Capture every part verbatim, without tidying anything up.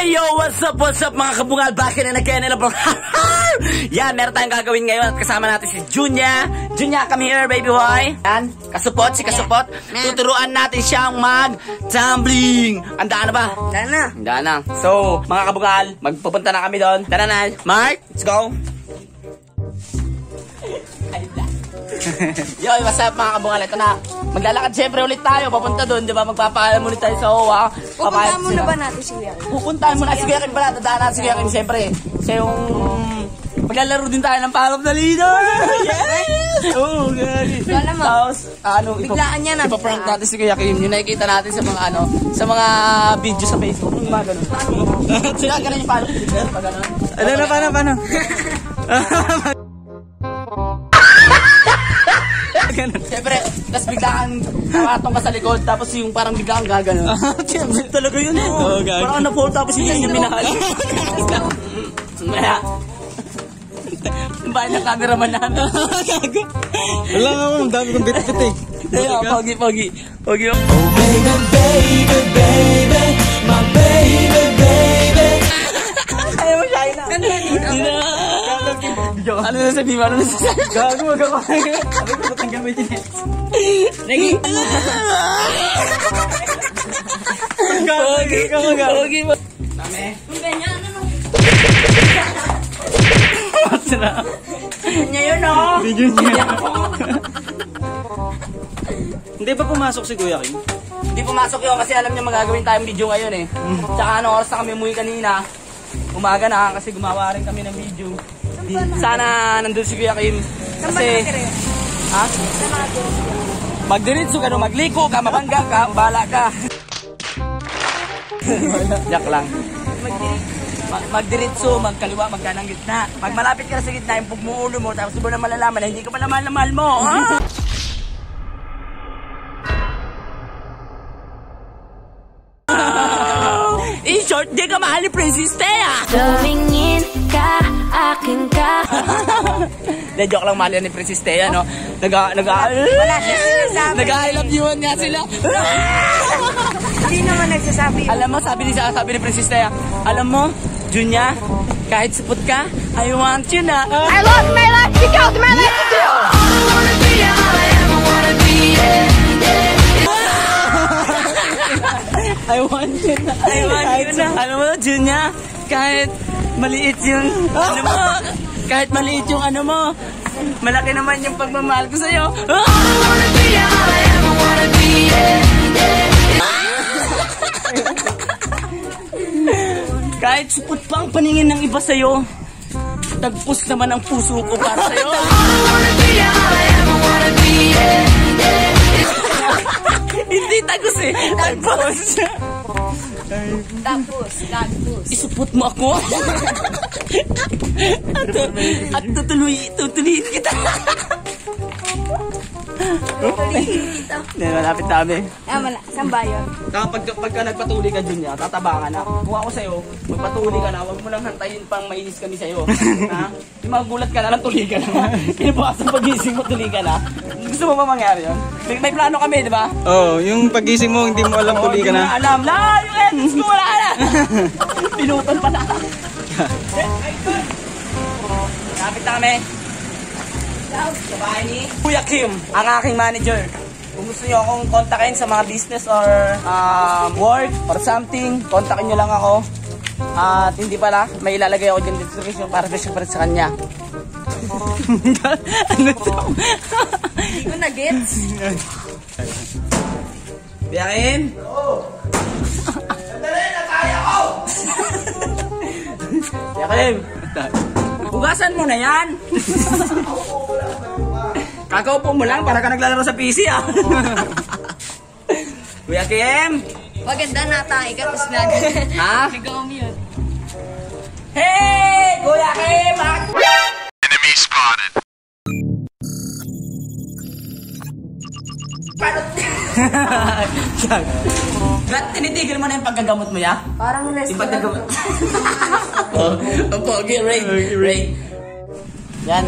Hey yo, what's up, what's up mga kabungal? Bakit na nagkaya bro? Yan, meron tayong gagawin ngayon at kasama natin si Junya. Junya, come here baby boy. Yan, kasupot, si kasupot. Tuturuan natin siyang mag-tumbling. Andaan na ba? Andaan na. Andaan na. So, mga kabungal, magpupunta na kami doon. Tara na, Mark, let's go. Yo, what's up mga kabungal? Ito na. Maglalakad syempre ulit tayo. Papunta doon, di ba? Magpapaalam ulit tayo sa O W A. Pupuntahan muna ba natin si Kuya Kim? Pupuntahan muna si Kuya Kim pala. Tadaan natin si Kuya Kim syempre. Siya yung... Maglalaro din tayo ng palop na lino. Yes! Oo, gani. Wala mo. Tapos, ano, biglaan niya na. Ipaprank natin si Kuya Kim. Yung nakikita natin sa mga ano, sa mga video sa Facebook. Yung mga ganun. Sila ganun yung palop. Pag ganun. Ano na, paano, paano? Siyempre, tapos biglaan nakatong ka sa likod, tapos yung parang biglaan gagano. Siyempre, talaga yun eh. Oo, gago. Parang na-fall, tapos yun yung minahal. Maya. Bahay na cameraman namin. Wala nga ako, ang dami kong bit-bit eh. Kaya, pogi, pogi. Pogi. Oh baby, baby, baby, my baby, baby. Ayaw mo siya, ina. Ina. Ano na sabi mo? Ano na sabi? Gago, magawa. Sabi ko, ba't ang gamit yun eh? Naging. Pogi, pogi mo. Dami. Ang ganyan, ano? What's na? Ganyan yun, oh. Video niya. Hindi pa pumasok si Kuya Kim? Hindi pumasok yun kasi alam niya magagawin tayong video ngayon eh. Tsaka ano, oras na kami umuwi kanina. Umaga na kasi gumawa rin kami ng video. Di, sana nandun si Kuya Kim. Kasi... Ha? Magdiritso ka no, magliko ka, mabangga ka, bala ka. Yak lang. Mag magdiritso, magkaliwa, magkanang gitna. Pag malapit ka na sa gitna, yung pagmuulo mo, tapos subo na malalaman na hindi ka pala mahal na mahal mo. Ha? In short, di ka mahal ni Princess Thea. Tumingin ka, akin ka. De, joke lang, mahal yan ni Princess Thea, no? Naga, naga, Wala siya sinasabi. Nag-I love you-an nga sila. Hindi naman nagsasabi. Alam mo, sabi ni, sabi ni Princess Thea, alam mo, Junya, kahit supot ka, I want you na. I lost my life because my life is you. I wanna be all I ever wanna be, yeah, yeah. I want you na. I want you na. Alam mo, Junya, kahit maliit yung, ano mo, kahit maliit yung ano mo, malaki naman yung pagmamahal ko sa'yo. I wanna be all I ever wanna be, yeah, yeah. Kahit supot pa ang paningin ng iba sa'yo, tagpos naman ang puso ko para sa'yo. I wanna be all I ever wanna be, yeah, yeah. Hindi tagos eh. Tagpos. Tapos, tapos. Isupot mo ako. at, at tutuloy, tutuloyin kita. Hindi, malapit na kami. Ah, mala. Saan ba yun? Pag, pagka nagpatuli ka dun niya, tataba ka na. Kung ako sa'yo, magpatuli ka na, huwag mo lang hantayin pang mainis kami sa'yo. Ha? Yung magulat ka na lang, tuli ka na. Pinabukasan pagising mo, tuli ka na. Gusto mo ba mangyari yun? May, may plano kami, di ba? Oo, oh, yung pagising mo, hindi mo alam, tuli ka na. Hindi mo alam. La, yung ends ko, wala na. Pinuton pa na. Kapit na kami. Sa bahay ni Kuya Kim, ang aking manager. Kung gusto nyo akong kontakin sa mga business or um, work or something, kontakin nyo lang ako. At hindi pala, may ilalagay ako dyan description para syempre sa kanya. Ano to? Hindi ko na-gets. Kuya Kim? Oo. Sandali na kaya ko! Kuya Kim, hugasan mo na yan. Kakaupo mo lang para ka naglalaro sa P C ah. Kuya Kim. Maganda na tayo ka, tapos nag... Ha? Nag-mute. Hey! Kuya Kim! Enemy spotted. Ba't tinitigil mo na yung paggagamot mo ya? Parang rest Yung paggagamot. Oh, ang pogi, Ray. Ray. Yan.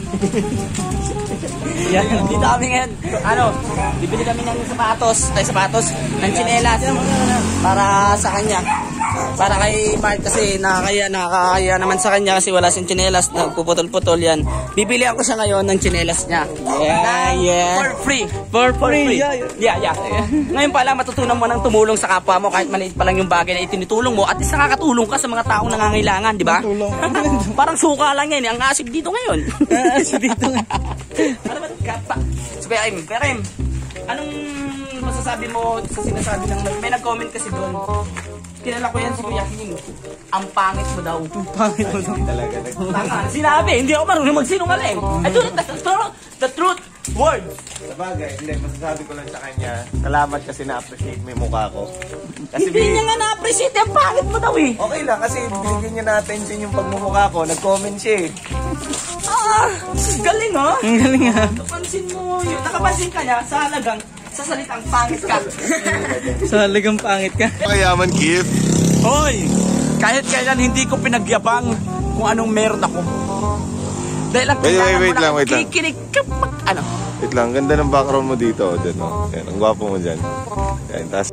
Yan. Dito kami ngayon. Ano, bibili kami ng sapatos. Ay, sapatos. Ng tsinelas. Para sa kanya. Para kay Mark kasi nakakaya, nakakaya naman sa kanya kasi wala siyang tsinelas, nagpuputol-putol yan. Bibilihan ko siya ngayon ng tsinelas niya. Yeah, yeah. For free. For, for free. Yeah, Yeah, yeah. Ngayon pala matutunan mo ng tumulong sa kapwa mo kahit maliit pa lang yung bagay na itinutulong mo at least nakakatulong ka sa mga taong nangangailangan, di ba? Tulong. Parang suka lang yan. Ang asip dito ngayon. Asip dito ngayon. Ano ba? Kapa. So kaya Im, pero Im, anong masasabi mo sa sinasabi ng may nag-comment kasi doon? Kilala ko yan si Kuya King. Ang pangit mo daw. Pangit mo daw. Talaga. Tanga, sinabi, hindi ako marunong magsinungaling. Ito, the, the, the truth, word. Sa bagay, hindi, masasabi ko lang sa kanya, salamat kasi na-appreciate mo yung mukha ko. Kasi Hindi niya nga na-appreciate, ang pangit mo daw eh. okay lang, kasi binigyan niya na attention yung pagmumukha ko. Nag-comment siya eh. Ah, galing oh. Ang galing ha. Nakapansin mo yun. Nakapansin ka niya sa halagang sa salitang pangit ka. Sa halagang pangit ka. Mayaman, Keith. Hoy! Kahit kailan hindi ko pinagyabang kung anong meron ako. Dahil ang Wait, kailangan wait, wait mo lang, lang wait lang. kikinig kapag ano. Wait lang, ganda ng background mo dito. Dyan, oh. Yan, ang gwapo mo dyan. Yan, tas...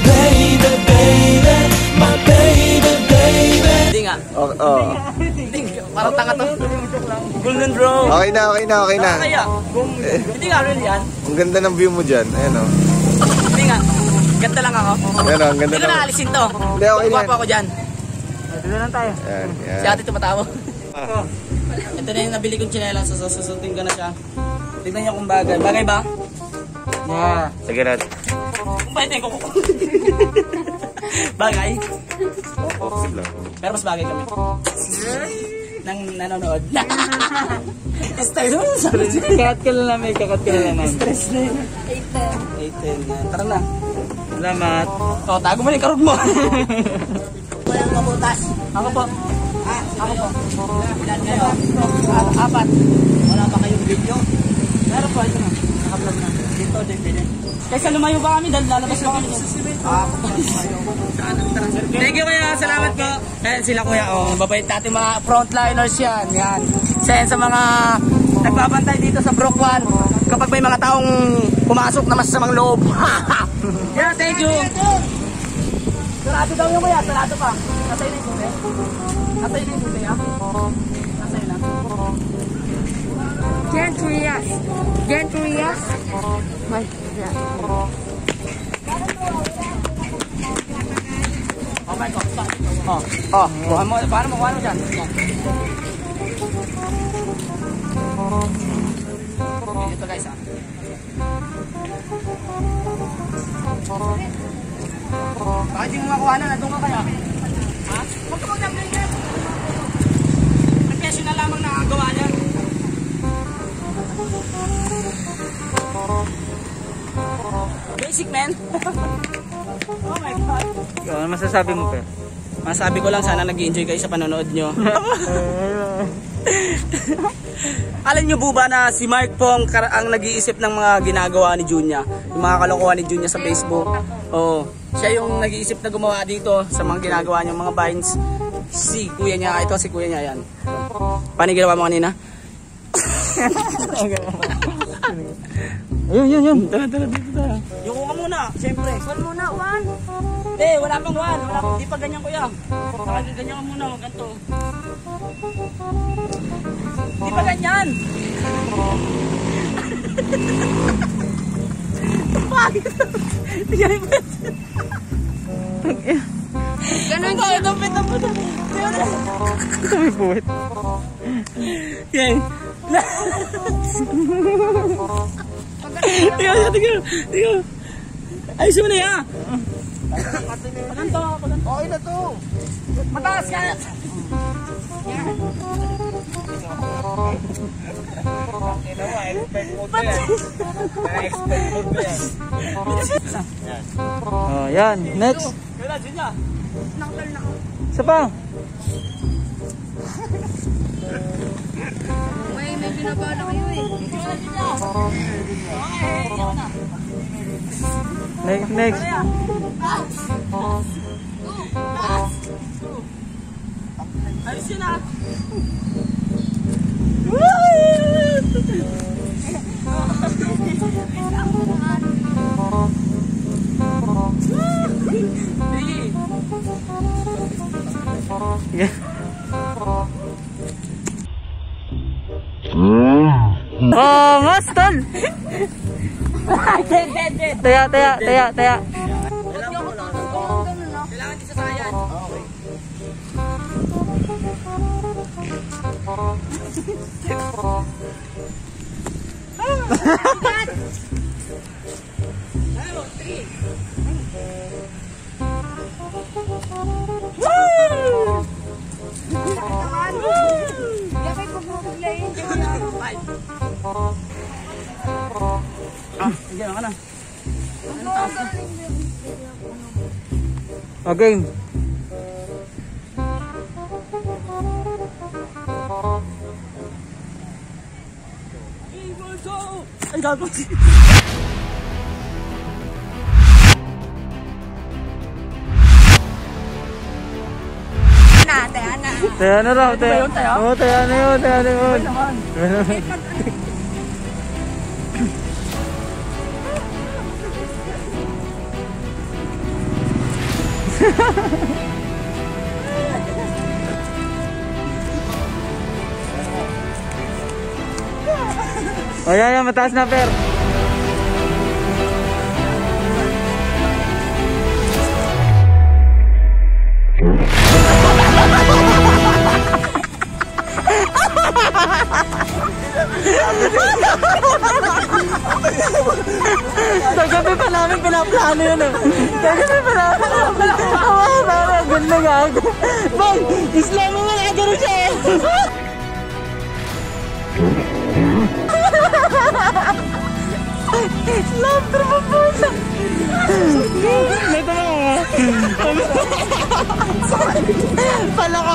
Hindi nga. Oh, oh. Hindi nga. Parang tanga to. Golden bro. Okay na, okay na, okay na. Kaya, kung hindi nga real yan. Ang ganda ng view mo dyan. Ayan, oh. Hindi nga. Ganda lang ako. Ayan, oh, ang ganda Hindi ko ng... naalisin to. Hindi, okay na. Guwapo ako dyan. Dito lang tayo. Yan, yan. Si ate tumatawa. Ah. Ito na yung nabili kong tsinelas. So, susutin ko na siya. Tignan niyo kung bagay. Bagay ba? Yeah. Sige na. Kung pwede ko. Bagay? Sige lang. Pero mas bagay kami. Nang nanonood. Stress mo sabi niya. Kakat ka lang namin, kakat ka lang namin. Stress na yun. eight ten. Tara na. Salamat. O, tago mo na yung karog mo. Walang kabutas. Ako po. Ah, ako po. Ilan kayo? Ah, apat. Wala pa kayong video? Meron po, ito na. Naka-vlog na. Dito, dito, dito. Kaysa lumayo pa kami dahil lalabas lang kami. Ah, thank you kuya, salamat po. Ayan sila kuya, oh, mababait natin mga frontliners yan. Yan. Isa yan sa mga nagbabantay dito sa Brook one kapag may mga taong pumasok na masasamang loob. Yeah, thank you. Sarado daw yung kuya, sarado pa. Nasa'yo na yung susi. Nasa'yo na yung susi, ha? Nasa'yo na. Gentryas. Gentryas. My, yeah. Oh my God, stop. Oh, oh, kuha mo, paano mo, kuha mo dyan? Yan. Okay, ito guys, ah. Bakit di mo makuha na? Nandun ka kaya? Ha? Huwag ka mag-damlin ka. Professional lamang nakagawa niya. Basic, man. Oh my God. Ano masasabi mo, Pe? Masabi ko lang, sana nag-enjoy kayo sa panonood nyo. Alam nyo po ba na si Mark po ang, ang nag-iisip ng mga ginagawa ni Junya? Yung mga kalokohan ni Junya sa Facebook. Oo. Siya yung nag-iisip na gumawa dito sa mga ginagawa niya, mga vines. Si kuya niya, ito si kuya niya yan. Paano ginawa mo kanina? Ayun, yun, yun. Tara, tara, dito tara. Yuko ka muna, siyempre. One muna, one. Eh, wala pang one. Wala pang, di pa ganyan kuya. Saka ganyan ka muna, wag ganito. Di pa ganyan. Bakit? Tingnan mo. Ganun Ang bakit ang pita mo na? Ito may buwit. Yan. Tingnan, tingnan, tingnan. Ayos mo na yan. Paganto, paganto. Okay na to. Mataas ka. Oh, yan. Next. Wala, Junya. Isa pa. May, may binabala kayo eh. Next, next. Ayos yun ah. Oh, mas tol. Taya, taya, taya, taya. Kailangan din sa sayan. Okay. Kaya kayo pag-mabiglayin. Ah, sige na ka na. O, game. Ay, gago. Na, taya na. Taya na raw, taya. yun, taya? Oo, taya na yun, taya na yun. Naman. O, yan, yan, mataas na, per. Kagabi pa namin pinaplano yun eh. Kagabi pa namin pinaplano. Awa, parang ganda gago. Bang, Islam mo nga gano'n siya eh. Islam, pero po siya. Ito na nga. Palaka.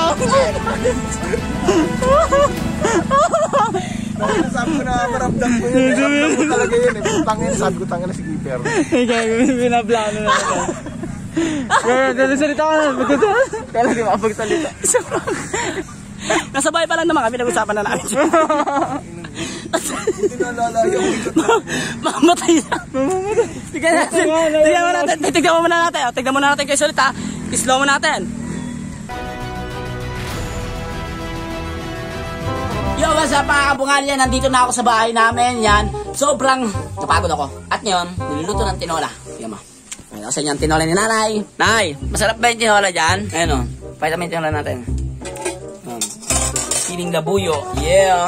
Sabi ko na maramdam ko yun. eh. Ramdam ko talaga yun. Eh. Tangin, sabi ko tangin na si Keeper. Ay, gagawin, pinaplano na ako. Kaya, dali salita ka na. Magkakaroon. Kaya lagi makapagsalita. Nasa bahay pa lang naman kami, nag-usapan na namin siya. Hindi na lalayo. Mamatay na. Tignan natin. Tignan mo natin. Tignan mo muna natin. Tignan mo natin kayo sulit ha. Slow mo natin. Yo, what's up mga kabungal yan? Nandito na ako sa bahay namin. Yan. Sobrang napagod ako. At ngayon, niluluto ng tinola. Tignan mo. Ayun ako sa inyo ang tinola ni nanay. Nay, masarap ba yung tinola dyan? Ayun o. Pakita mo yung tinola natin. Um, Siling labuyo. Yeah.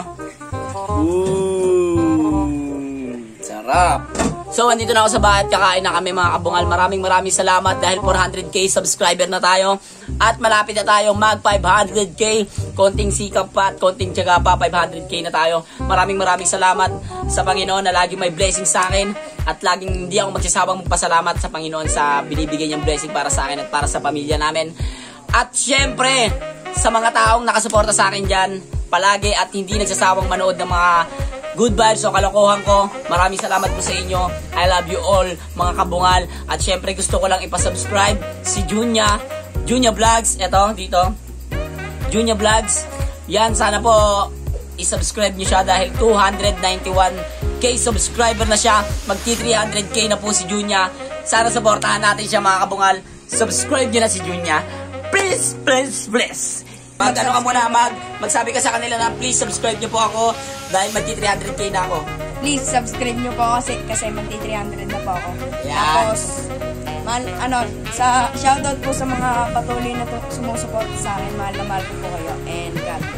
Ooh, sarap. So, andito na ako sa bahay at kakain na kami mga kabungal. Maraming maraming salamat dahil four hundred K subscriber na tayo. At malapit na tayo mag five hundred K. Konting sikap pa at konting tiyaga pa, five hundred K na tayo. Maraming maraming salamat sa Panginoon na laging may blessing sa akin. At laging hindi ako magsasawang magpasalamat sa Panginoon sa binibigay niyang blessing para sa akin at para sa pamilya namin. At syempre, sa mga taong nakasuporta sa akin dyan, palagi at hindi nagsasawang manood ng mga good vibes o kalokohan ko. Maraming salamat po sa inyo. I love you all, mga kabungal. At syempre gusto ko lang ipasubscribe si Junya. Junya Vlogs. Ito, dito. Junya Vlogs. Yan, sana po isubscribe nyo siya dahil two hundred ninety-one K subscriber na siya. Magti three hundred K na po si Junya. Sana supportahan natin siya, mga kabungal. Subscribe nyo na si Junya. Please, please, please. Mag ano ka muna, mag, magsabi ka sa kanila na please subscribe nyo po ako dahil magti three hundred K na ako. Please subscribe nyo po kasi kasi magti three hundred na po ako. Yan. Tapos, man, ano, sa shoutout po sa mga patuloy na to, sumusuporta sa akin. Mahal na mahal ko po kayo. And God bless.